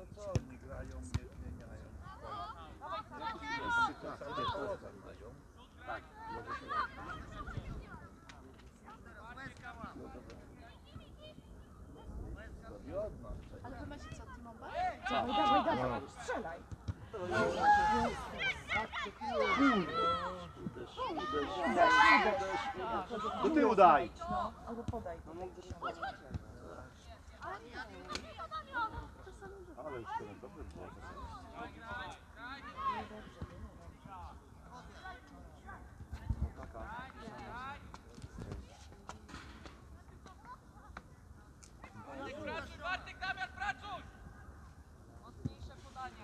to co oni grają, nie zmieniają. Tak. Ale wy macie co, T-Mobile? Dawaj, strzelaj. Do tyłu daj! No, albo podaj. Ale już to dobrze było. Bartek, Damian, pracuj! Mocniejsze podanie.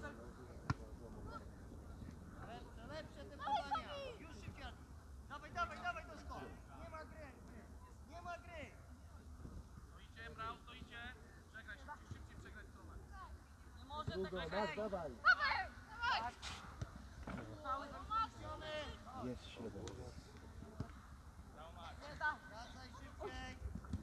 Lepsze te podania. Już szybciej. Dawaj do skok. Nie ma gry. Nie ma gry. Stoicie, brał, stoicie. Przegraj szybciej przegrać stronę. Nie może tak Dawaj, dawaj. Jest 7. Wracaj szybciej.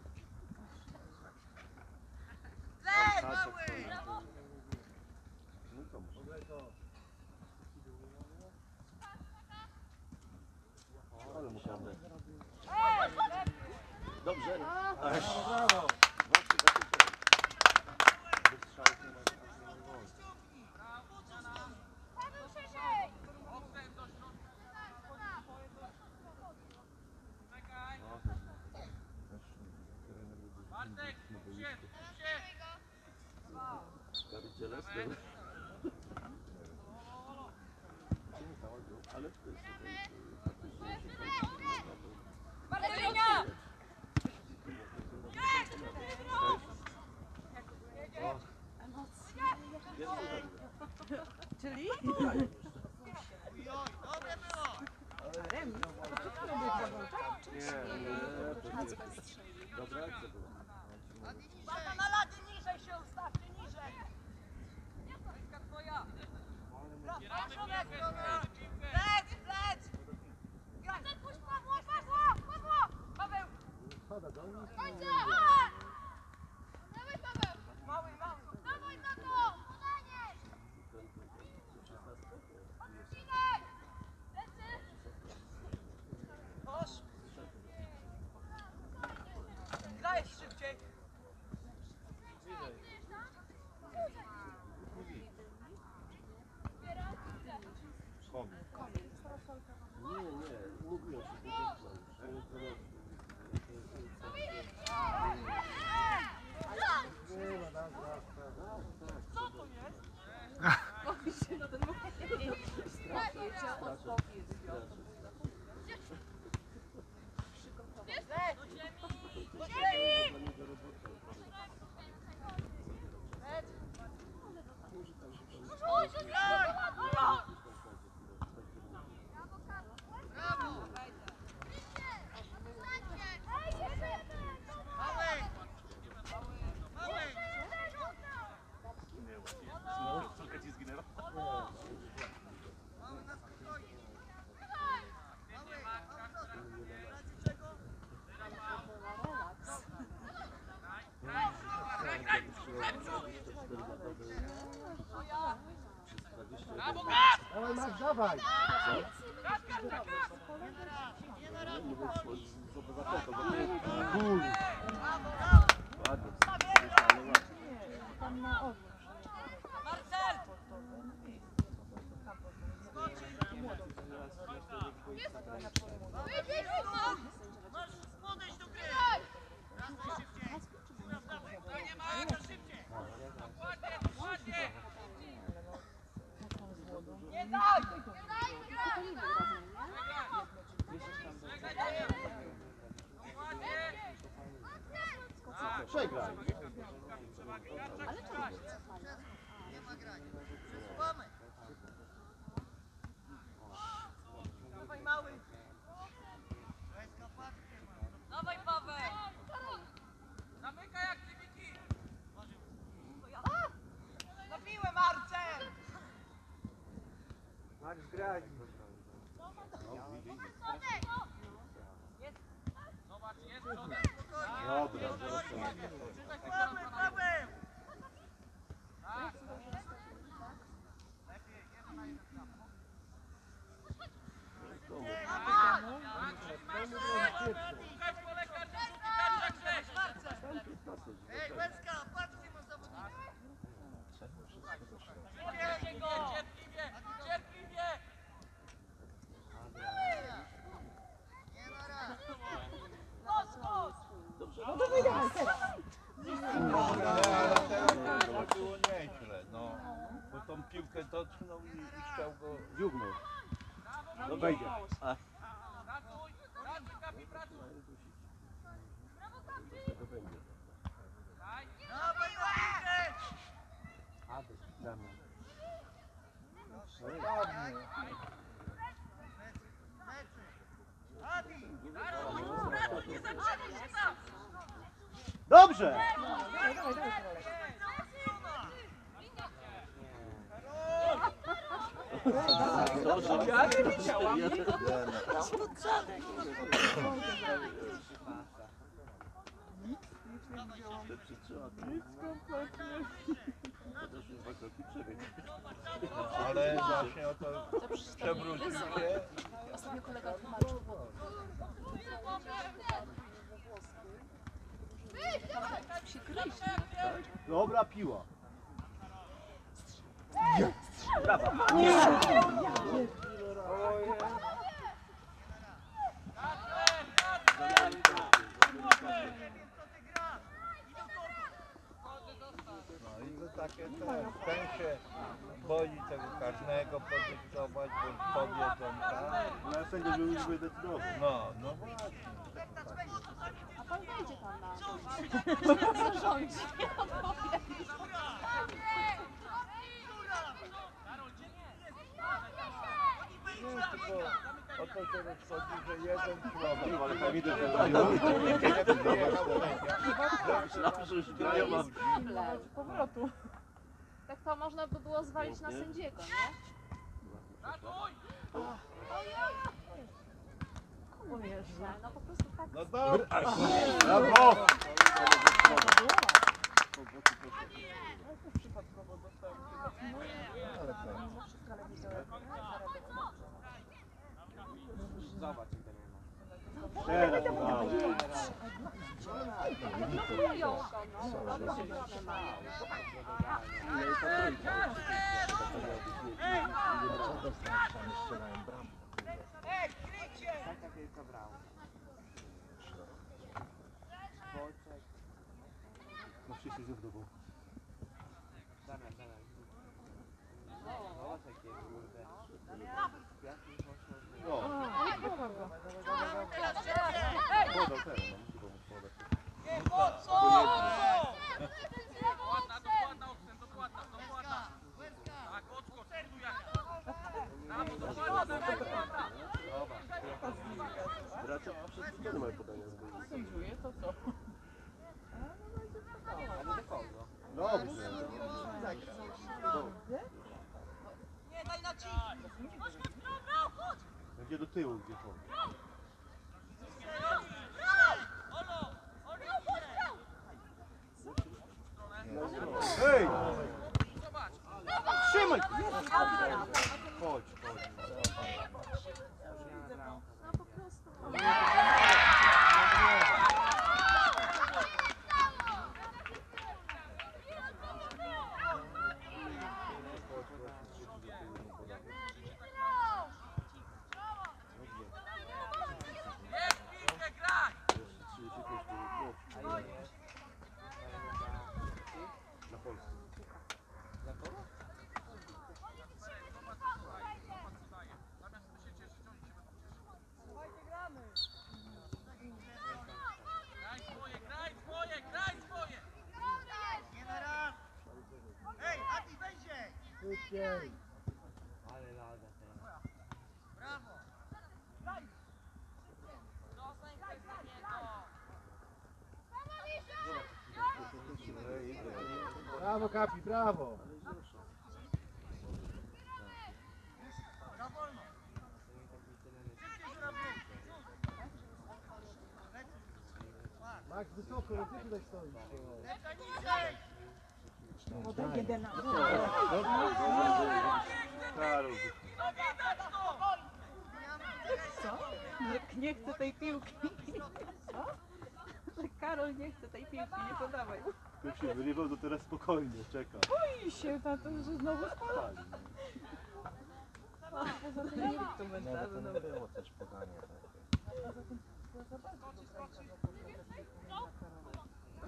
Ale mu tam. Dobrze. Brawo. Okręt do środka. Czekaj. Bartek, skup się. Ale to jest Bartelinia! Czyli? Oj, dobre było. Remis. Dobra akcja była. Adi niżej. Bata na ladzie, niżej się ustawcie, niżej. Ręka twoja. Zbieramy piłkę, Lec! Graj! Puść Pawła! Paweł! Pada do nich. Dawaj Paweł! Mały! Dawaj na to! Podanie! Odcinek! Lecy! Chodź! Graj szybciej! Nie, mówiłem się. Co to jest? Spokój się na ten moment. Strasznie cię o spokój Do ziemi! Trochę ci zginęło. Brawo, gaz! Dawaj, Max, dawaj. Tam na odwrót. Marcel! Masz podejść do gry. Wracaj szybciej. Nie ma, to szybciej! Dokładnie! Nie daj! Przegraj. Ale czemu? Nie ma grania. Przesuwamy. Dawaj mały! Weźka patrzcie ma. Dawaj Paweł! Zamykaj jak Cybiki! Zabiłem Marcel! Max, graj. Zobacz, jest przodem! Dobra, Paweł! ale teraz to było nieźle, no. Bo tą piłkę dotknął i chciał go... Dziugnął. No wejdzie. Pracuj, pracuj, Kapi, pracuj. To będzie. Daj. Dawaj na piłkę! Aby, damy. Dobrze! Te przytrzyma. Chociaż już 2 kroki przebiegł. Ale właśnie o to przewrócił się. Ostatnio kolega tłumaczył, bo się gryźli. Dobra piła. No i to takie ten się boi tego karnego podyktować, bo powiedzą tak. Na sędzia był już decydował. No właśnie. A pan wejdzie tam na zarządzi. Nie, tylko o to się rozchodzi, że jeden człowiek, Ale tam widać, że myślałem, że już grają, a Powrotu. Tak to można by było zwalić na sędziego, nie? Pracuj. No po prostu tak. no dobra. Brawo! Teraz brawo. Ej, kryjcie! No wszyscy znów do góry. O, podał ten, no musi pomóc podać. Nie, po co? Dokładna ocen, dokładna. Tak, odskocz, tu jak. Brawo, dokładna. Raczej wszyscy nie mają podania z góry. Dobrze. Nie, daj na ci! Gdzie do tyłu, gdzie chodzi. Hej! Zobacz. Trzymaj! Chodź. No po prostu. Jest piłkę, graj. Na Polsce. Zamiast my się cieszyć, oni się będą cieszyć. Graj swoje! Nie na raz! Ej, Adi, wejdzie! Szybciej! Brawo! Brawo Kapi, brawo! Za wolno! Szybciej, żurawny! Max wysoko, ale ty tutaj stoisz. Lepsza niżej! Karol. Nie chcę tej piłki. Co? Że Karol nie chce tej piłki, nie podawaj. Jak się wyrywał, to teraz spokojnie, czeka. Boi się na to, że znowu spadł. Poza tym nie wiem, co komentarze. No. było też podanie.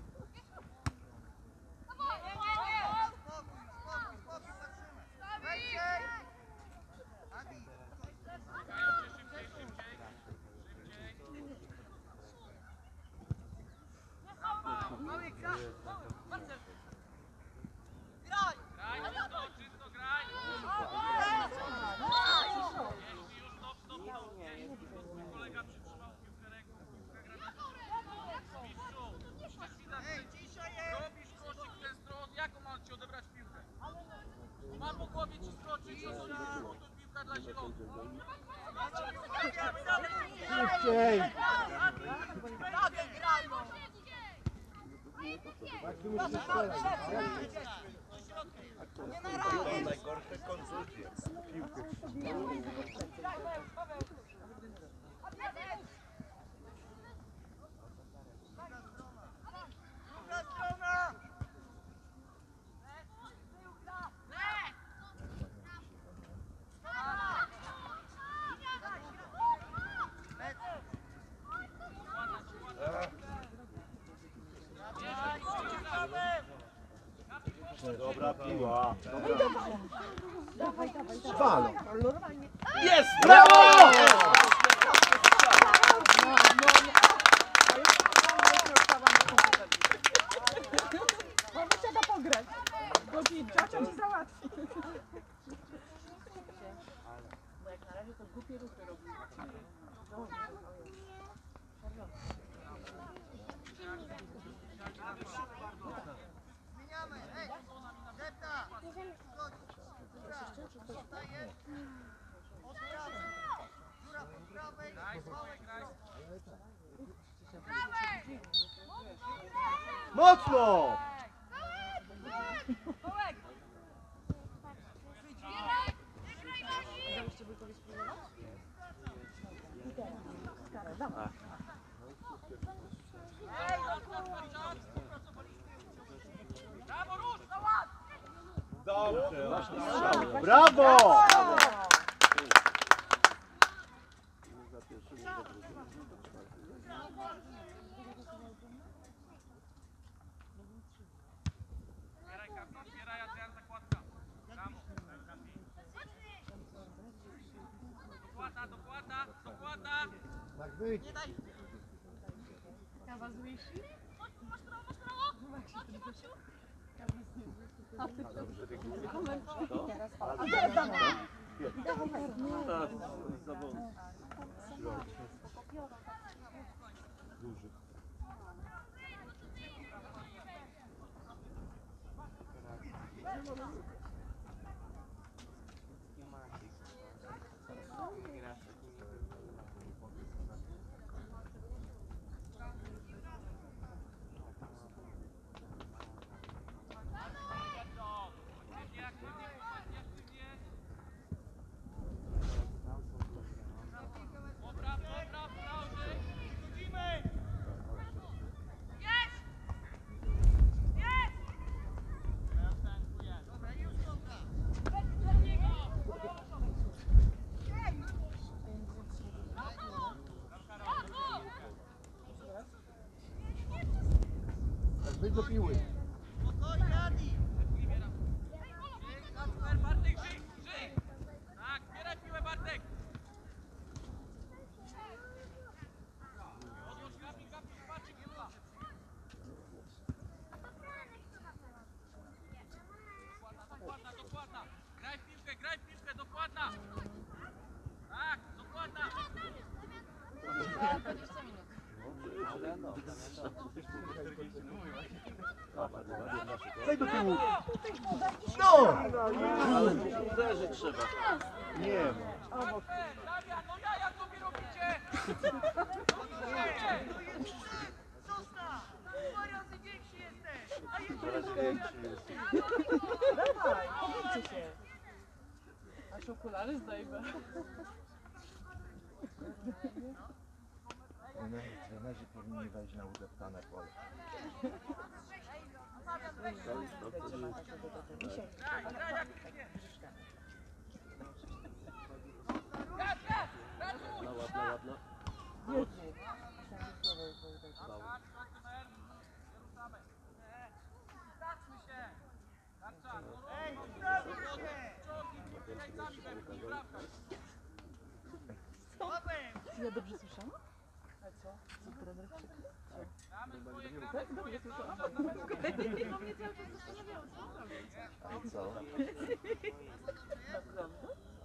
Piłka dla Zielonów. Szybciej! Max, ty musisz strzelać. To najgorsze kontuzje. Druga strona! Dobra piła. Falo. Jest! Brawo! Może trzeba pograć. Bo ci ciocia ci załatwi. Bo jak na razie to głupie ruchy robi. Zmieniamy! Ej! Depta! Chodź! Góra! Zostaje! Od prawej! Góra po prawej! Mocno! Brawo, rusz, na ład! Dobrze. Brawo! Zbieraj kartę, zbieraj Adrian, zakładka. Brawo. Dokłada. Max, wyjdź. Kawa zmyśli? Max, wyjdź do piły. Spokojnie, Adi! Bartek, żyj! Tak, zbieraj piłę, Bartek! Odłóż gapi, patrz, piłka! Dokładna! Graj w piłkę, dokładna! Tak, dokładna! 20 minut. Zejdź do tyłu. No! Uderzyć trzeba. Nie ma. Damian, no jak sobie robicie? Zostaw! 2 razy większy jesteś! A jeszcze Dawaj, pobijcie się. Aż okulary zdejmę. Trenerzy powinni wejść na udeptane pole. Graj jak idzie! Zatrzmy się! Tarcza! Ej, ustawić się! Łapem! Ja dobrze słyszałam? A co? Co trener krzyknął? Tak, dobrze słyszałam. A co? Naprawdę?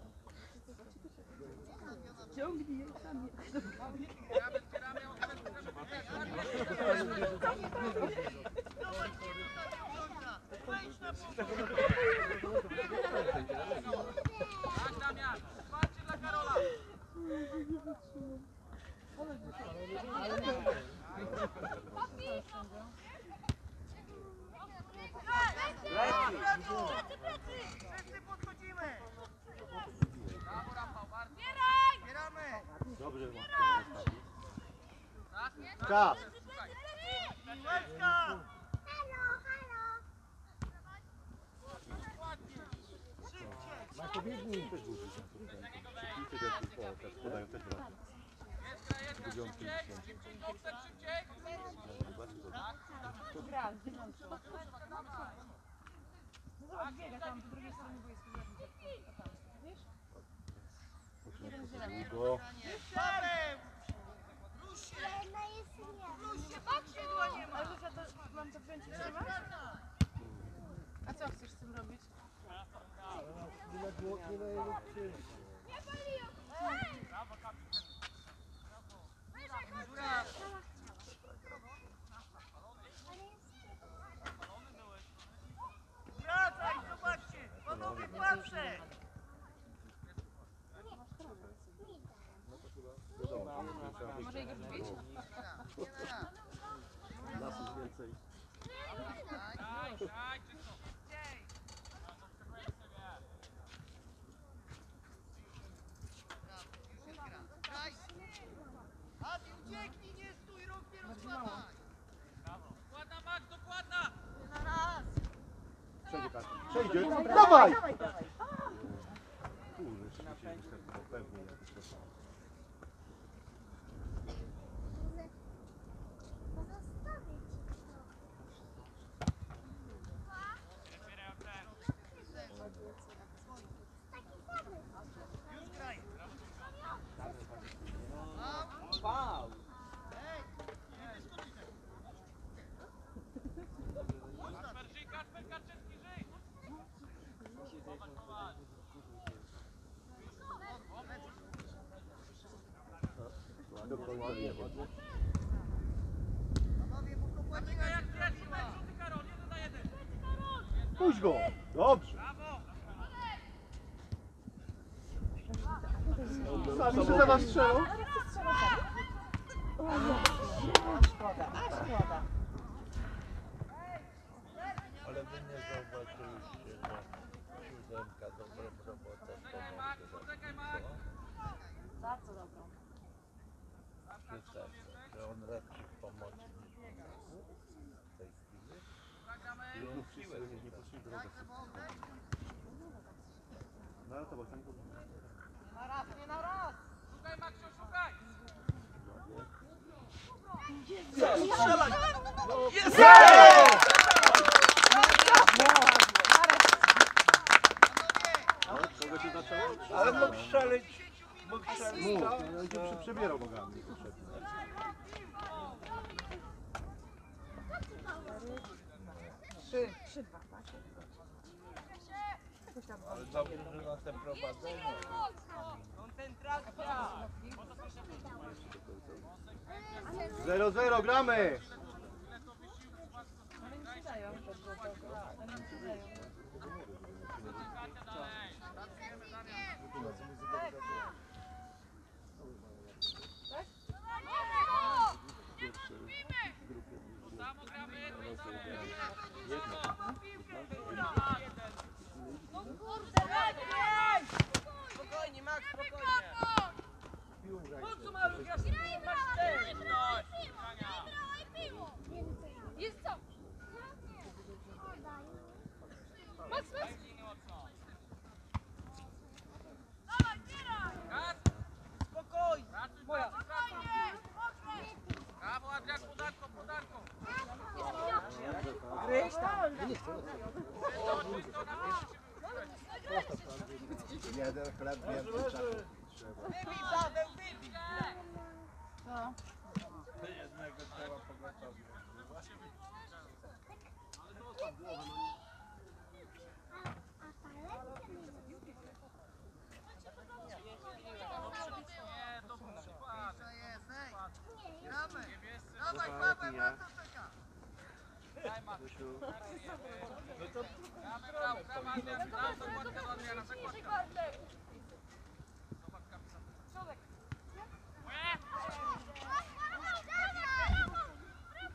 Ciągnij ją sami. Wejdź na pół! Lepiej. Wszyscy podchodzimy! Brawo, Rafał, bardzo. Zbieramy! Dobrze, Tak? Czas. Szukaj. Piłeczka! Marko, biegnij. Też był też podają też brak. Jest gra, szybciej. Szybciej, Kowcer, szybciej. Gra, z dziewiątką. No zobacz, biega tam po drugiej stronie boiska. Wiesz? Długo. Paweł! Rusz się! Rusz się, skrzydła nie ma! Ale że ja to mam to wziąć i trzymać? A co chcesz z tym robić? Góra! Wracaj, zobaczcie! Panowie, patrzę! Może jego wbić? Nas jest więcej. Daj, daj, czysto. Adi, ucieknij, nie stój, rąk nie rozkładaj! Dokładna, Max, dokładna. Przejdzie kartę. Przejdzie. Dawaj! Kurde, rzeczywiście wystarczyło pewnie jakoś to samo. Już graj! Faul. Kasper, żyj, Kasper, Karczewski, żyj. Dokładnie. Panowie, bo kopłacie Czekaj, jak pierwszy mecz, rzuty Karol, 1-1. Puść go! Dobrze. Brawo. Sami się za was strzelą. Szkoda, a szkoda. Ale wy nie zauważyliście, że siódemka dobrą robotę Poczekaj, Max, poczekaj, Max. Za co dobrą? przyszedł, że on lepszy w pomocy niż w tej chwili. Zagramy. Nie poszli drogę. No ale to bo ten Na raz, nie na raz! Szukaj, Maxiu, szukaj. Kogo się zaczęło? Ale mógł strzelić, Mów, co? przebierał nogami. Potrzebnie. Trzy, dwa, tak? Jakoś tam. Ale dobrze, że na te prowadzenie. Koncentracja! 0-0, gramy! Ale nie przydają. Ale nie przydają. Samo gramy, Spokojnie, Max, spokojnie! Po co Maruch, ja masz też! Jest co? Max, Max! Spokojnie! Moja. Brawo, Adrian, podarką, podarką. Gryź tam! Jeden chleb więcej czasu trzeba. Wybij, Paweł, wybij! No. Ty jednego trzeba pogotowić. Nie, to był przypadek. To jest, ej! Gramy! Dawaj, Paweł, na co czeka? Daj, Maxiu. Gramy, brawo, brawo, Adrian, brawo, zakładka do Adriana, zakładka. Zobacz, kapitan.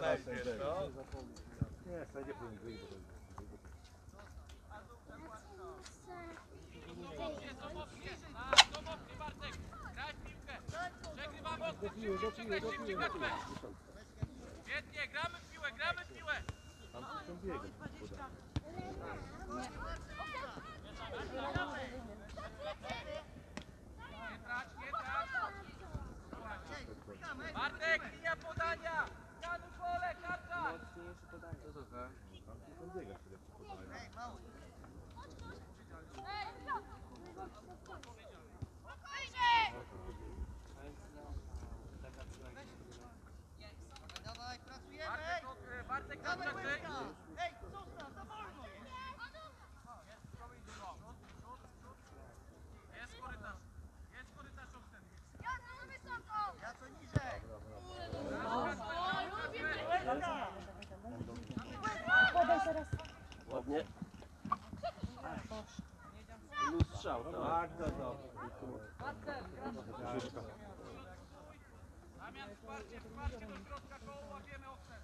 będzie, co? Nie, sędzia powinien wyjść, bo to jest... Domownie, Bartek! Graj w piłkę! Przegrywamy od szybciej Kacper! Świetnie, gramy w piłę, gramy w piłę! Tam są biegiem. Nie trać, nie trać! Bartek, linia podania! Kanu pole, karta! Tam są biegiem, które ci podają. Ej, mały. Dawaj, pracujemy! Bartek, Dawaj, karta, łebka! Ej, zostaw, za wolno jest! Jest korytarz oknem. Ja co niżej! Podaj teraz. Ładnie. Luz strzał, tak? Bardzo dobrze. Damian, wsparcie do środka, koło łapiemy oknem.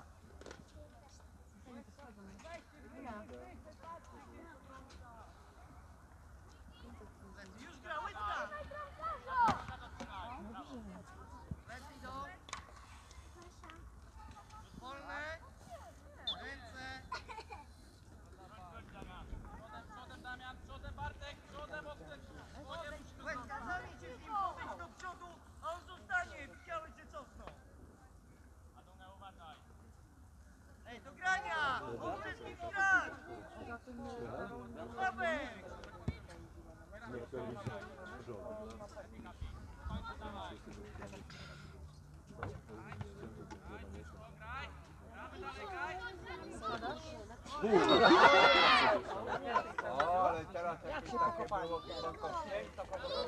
Już gra, łydka! Lecy idą. Wolne. Ręce. Przodem Damian, przodem Bartek, przodem oknem. Łydka, zamień się z nim, powiedz do przodu, a on zostanie. Widziałeś, że cofnął. Ej, do grania! On chce z nim grać! Sławek! Nie, to jest porządek. Graj, gramy dalej, graj. O, ale teraz jakieś takie było kierunkowanie,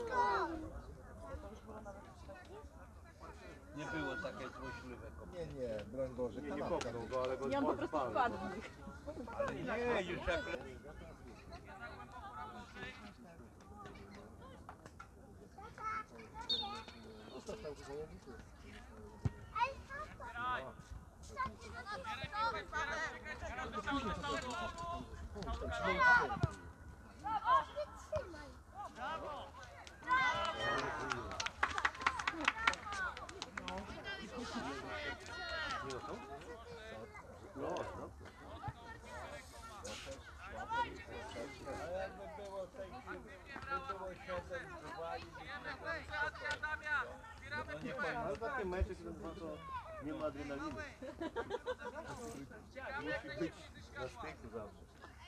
nie było takie złośliwe. Nie, nie, broń Boże, nie kopnął go, ale go I on po prostu wpadł. Ale nie, już jak... A jakby było w tej chwili, by było 7-2 i Damian, zbieramy piłę. Ale takie mecze, które to nie ma adrenaliny. Musi być na styku zawsze.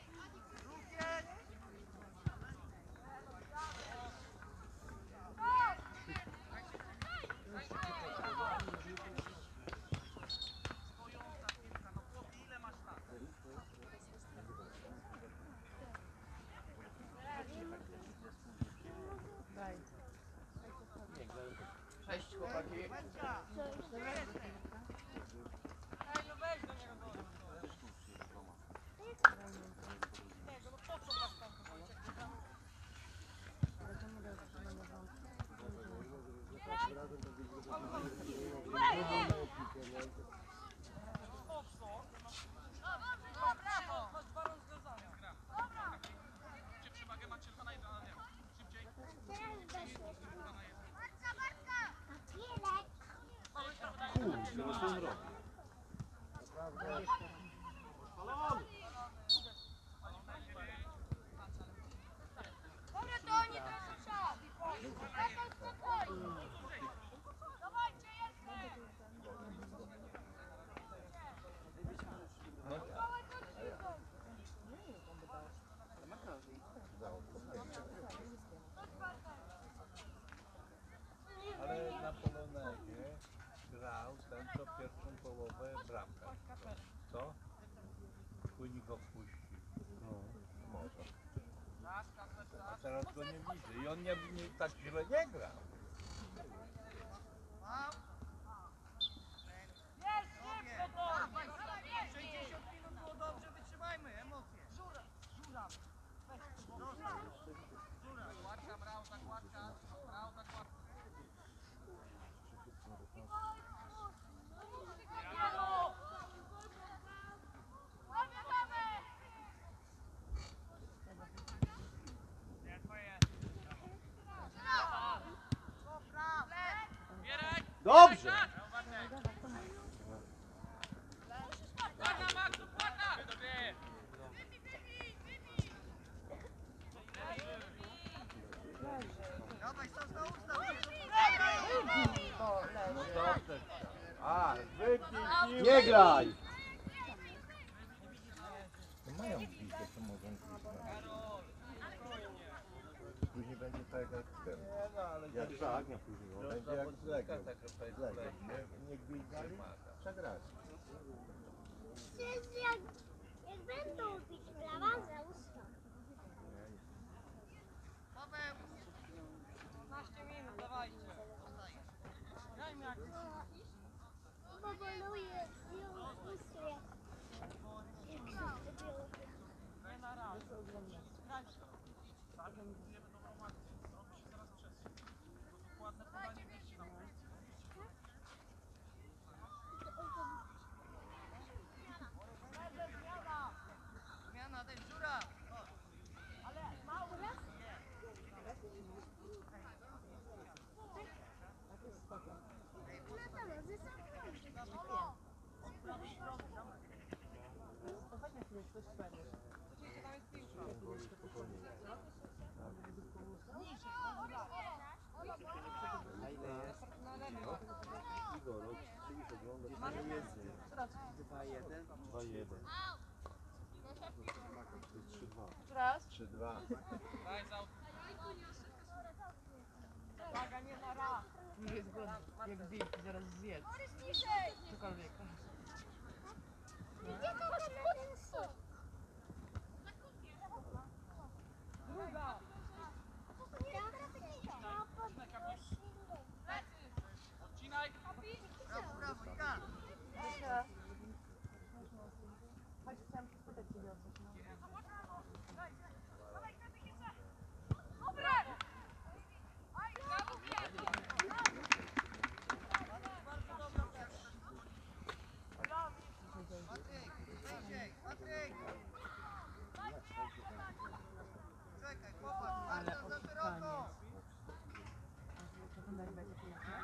Cześć chłopaki. Przewagę macie 2 na 1, szybciej. Kurczę, no co on robi? Ale na Polonezie grał ten, co pierwszą połowę bramkę. Co? Później go wpuścił. No, może. A teraz go nie widzę. I on nie tak źle nie gra. Mam. 60 minut było dobrze, wytrzymajmy, emocje. Żura. Zakładka, brał, zakładka. A, wypnij piłkę. Nie graj! No mają piłkę, to mogą grać. Później będzie tak jak ten. Jak żagnia później. No. Będzie jak z Legią. Nie gwizdali, przegrali. Przecież jak będą bić prawa za usta. Paweł! 15 minut, dawajcie. Grajmy jak Poboluje ją usuje. nie na raz. Grajcie. Zmiana, daj dziura! Igor, chcieliś oglądać, ale jest 2-1. 2-1. To jest 3-2. Raz. 3-2. Uwaga, nie na raz! Nie jest głodny. Jak wilk, zaraz zjedz. Cokolwiek. Gdzie to ten sok? Druga! Odcinaj! Brawo, brawo, Iga! Chodź, chciałam się spytać ciebie o coś. Patryk, wyjdziej, Patryk! Czekaj, chłopak, Ale bardzo za szeroko! Wygląda jak będzie piękne.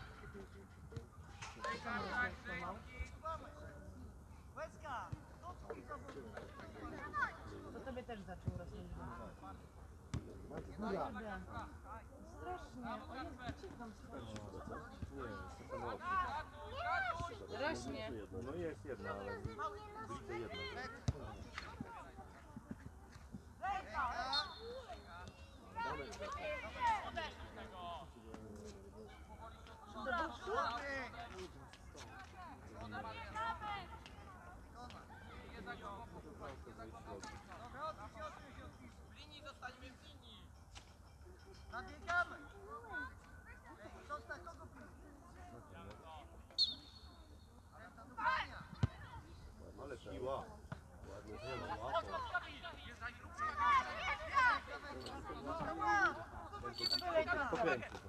Łezka! To tobie też zaczął rosnąć wąs. Strasznie. O Jezu, uciekam strasznie. Nie, Stefan Łapie. Rośnie. No jest jedna, ale w lidze jedna. W linii zostańmy w linii! Nabiegamy! Zostań, kogo piłki? Ręka do grania! Ale siła. Ładnie zmiana, łatwo. Pokręci to.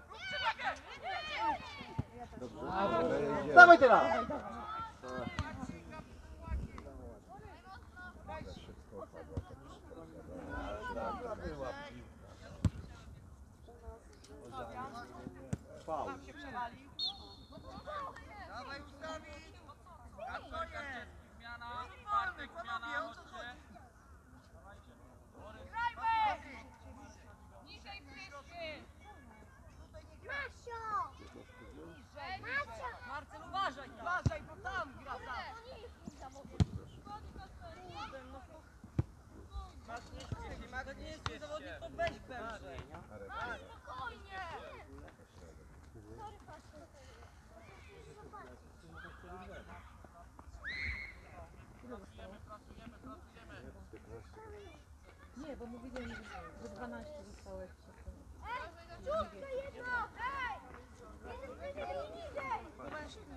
Dobrze. Dawaj teraz! Była piłka. Faul. Się przewalił. Dawaj ustawić! Spokojnie! Zmiana, Bartek, zmiana, Panowie, o co chodźcie. chodzi? Niżej pryszczy! Tutaj nie gra. Masio! Masio! Marcel, uważaj! Uważaj, bo tam gra tam! Mago nie jest zawodnik, to weź pęczę. Spokojnie! Nie, bo mówili, że 12 zostało jeszcze. Ciutkę jedno! Ej! Jeden niżej!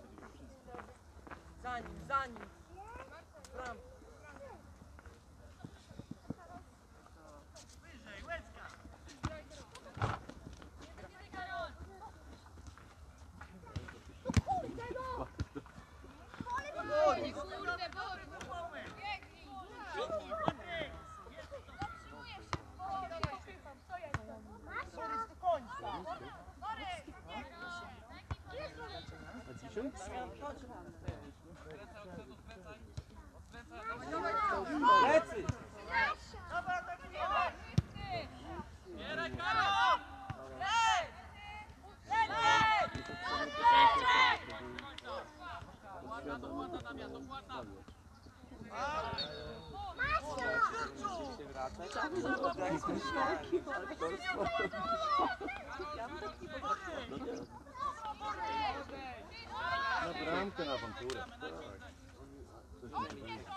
Za nim! Bram! Wyżej, łezka! Kurde no! Kurde, kurde, kurde! Masio! Do końca! A dzisiaj? Lecy! Dobra, atakujemy! Bieraj, Karol! Lej! Lej! Na bramkę, na awanturę. Tak. Coś mi się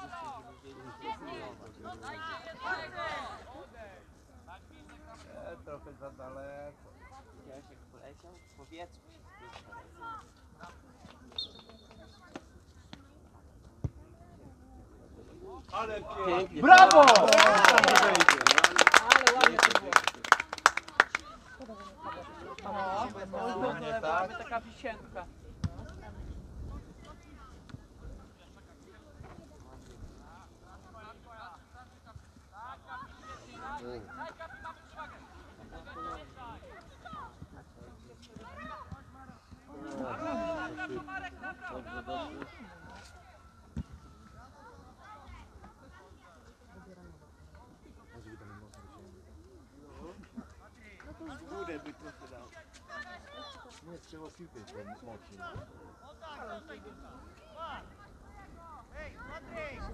Trochę za daleko. Widziałeś jak poleciał? W powietrzu się Ale pięknie. Brawo! Ale ładnie to było. O, Nie tak? taka wisienka. górę by trochę dał. Nie, trzeba piłkę mocniej. O tak, tutaj Hej, Patryk!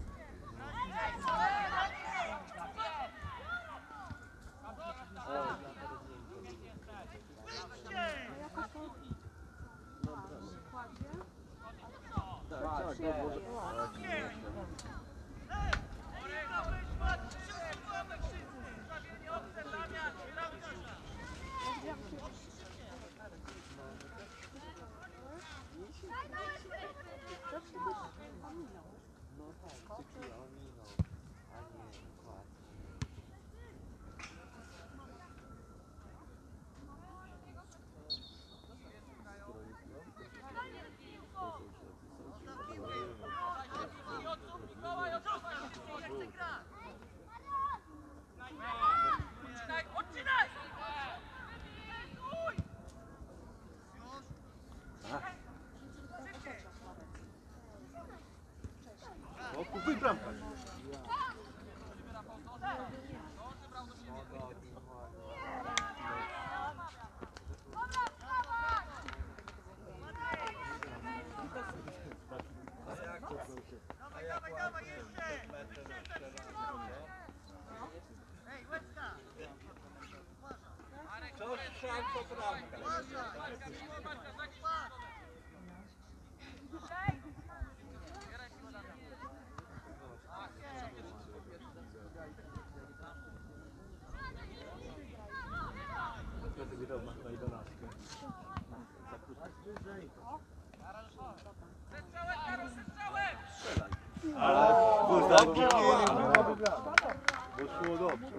O, kupuj bramkę. Dawaj jeszcze! Hej, Łecka! Co strzał, to bramka. Dobrze, bo szło dobrze.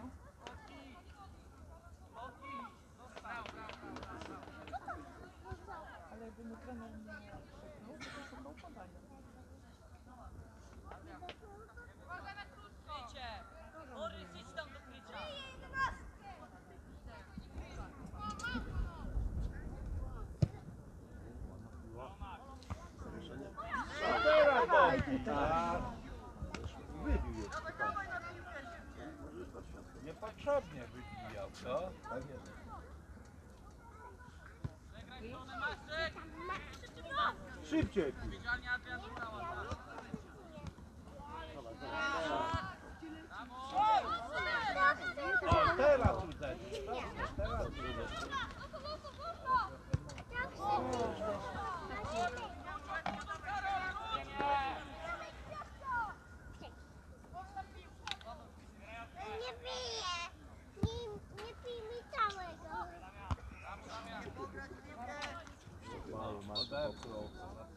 Ale jakby mu trener nie krzyknął, to szukał podania. Wybił je. Niepotrzebnie wybijał, co? Tak jest. Szybciej. O, teraz uderzył. Dobrze, teraz uderzył. Nie piję. Nie pij mi całego. Mało, mało. Odepchnął.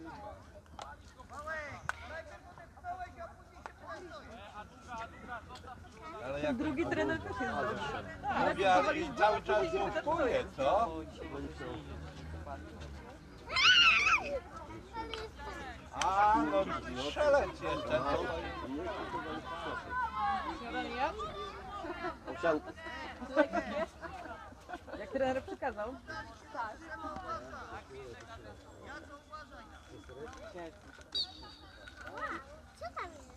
Ale jak Drugi trener też jest dobry. mówię, ale i cały czas główkuje, co? A, no strzelec jeszcze. To... Śniadanie? Owsianka. Jak trener przykazał. Co tam jest?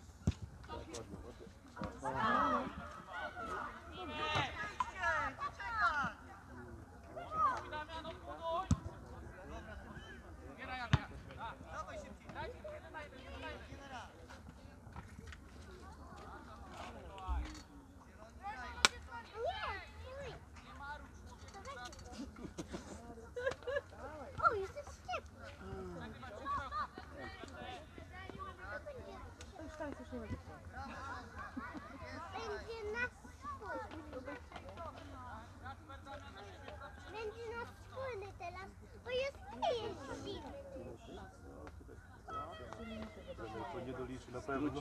Na pewno.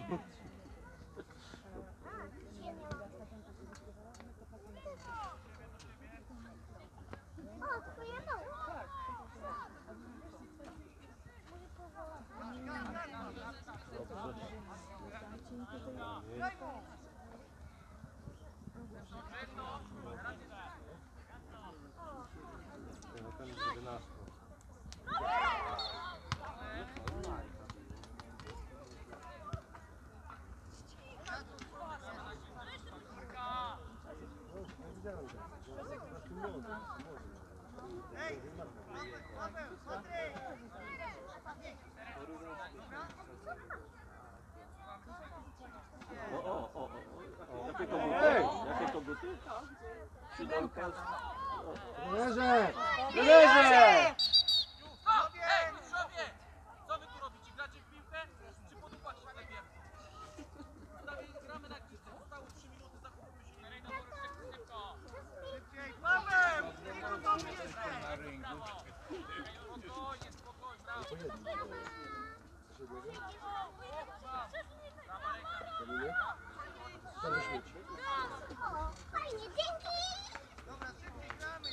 O, twoja noga. Ej, Paweł, Patryk! Jakie to buty? Jakie to buty? Siódemka. Trenerze! Trenerze! Stop! Ej, mistrzowie! Co wy tu robicie? Gracie w piłkę? Czy podupać w sklepie? Gramy na górze. Zostało 3 minuty, zachowujmy się. Szybko! Szybciej, Paweł! Nie gotowy jesteś! Na ringu. Spokojnie, spokojnie, brawo. O, fajnie, dzięki. Dobra, szybciej gramy!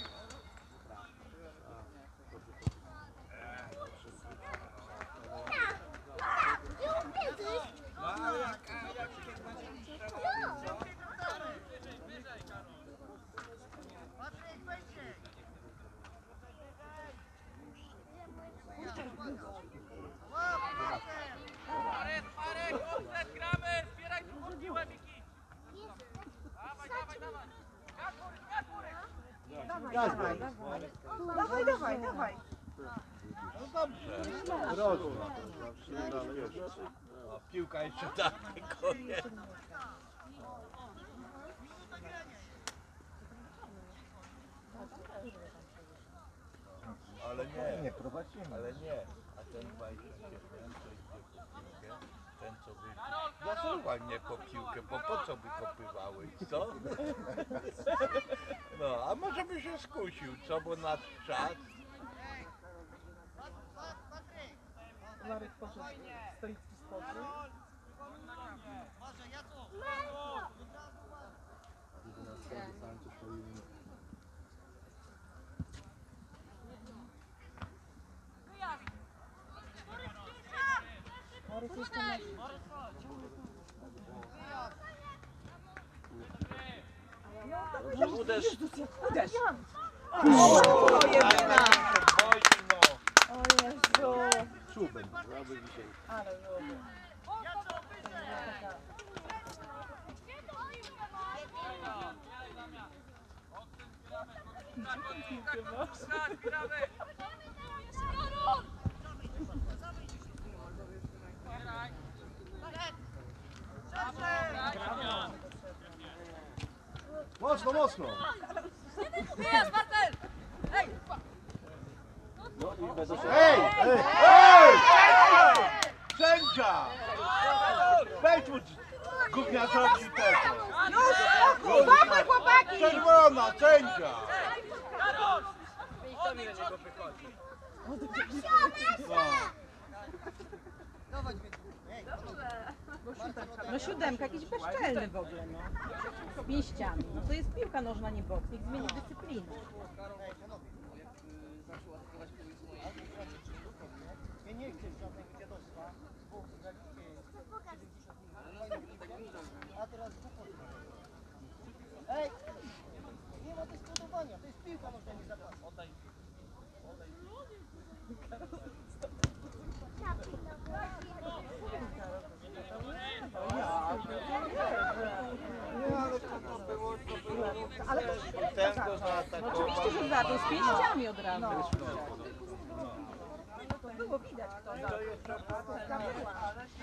Patryk, weźcie! Łap, Patryk! Marek, offset, gramy! Zbieraj tu pod piłę, Miki! Dawaj, dawaj, dawaj! Dawaj, dawaj, dawaj. No dobrze. Rozumiem. No, piłka jeszcze tak, koniec. Ale nie, prowadzimy. ale nie. A ten 27, co idzie po piłkę, ten co by... Zasuwaj mnie po piłkę, bo po co wykopywałeś, co? No, a może by się skusił, co? Bo na czas. Patryk! Marek poszedł stoicki spokój. Może ja tu! Marek jeszcze na... Uderz. Uderz! O, jedyna! Wojno. O Jezu! Czubem. Ale lubię. Zbieramy! Mocno, mocno! No i będą się... Ej! Ej! Ej! Sędzia! Wejdź mu gówniarzowi tego! Uważaj, chłopaki! Czerwona, sędzia! Karol! Odejdź od nich! Dawać mnie tu! Ej, No siódemka, jakiś bezczelny w ogóle, no. Z pięściami. No to jest piłka nożna, nie boks. Niech zmieni dyscyplinę. ja nie chcę żadnego dziadostwa, bo zaliście 70, a teraz głupoty. Ej! Nie ma dyskutowania, to jest piłka nożna, nie zapas. Ale to oczywiście, że za to z pięściami od razu. To było widać, kto za.